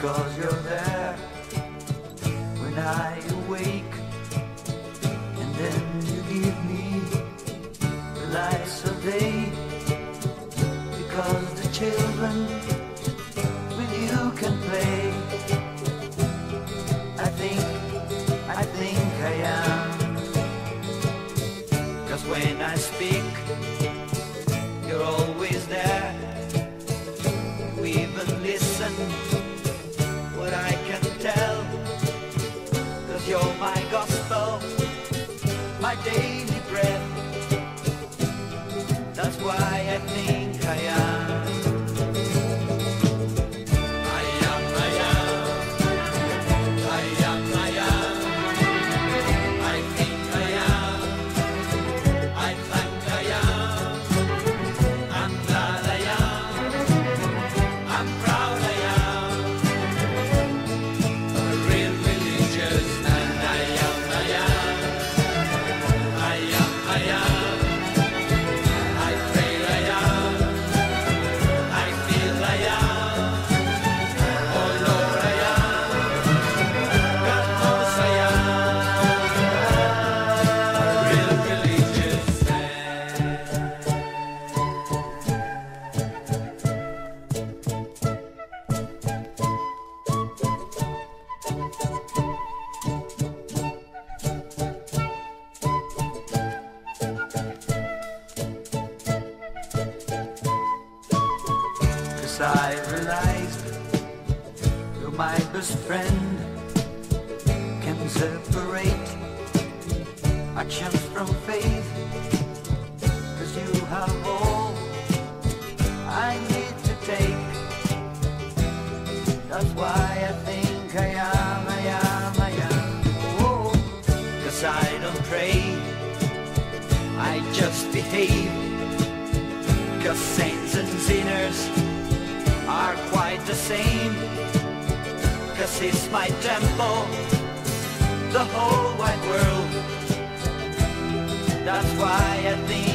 because you're there when I awake, and then you give me the lights of day, because the children with you can play. I think I am, 'cause when I speak, you're always there. You even listen what I can tell, 'cause you're my gospel, my daily bread. That's why I think I am. I realized you're my best friend. Can separate actions from faith, 'cause you have all I need to take. That's why I think I am. Oh, 'cause I don't pray, I just behave, 'cause saints and sinners are quite the same, 'cause it's my temple, the whole wide world. That's why I think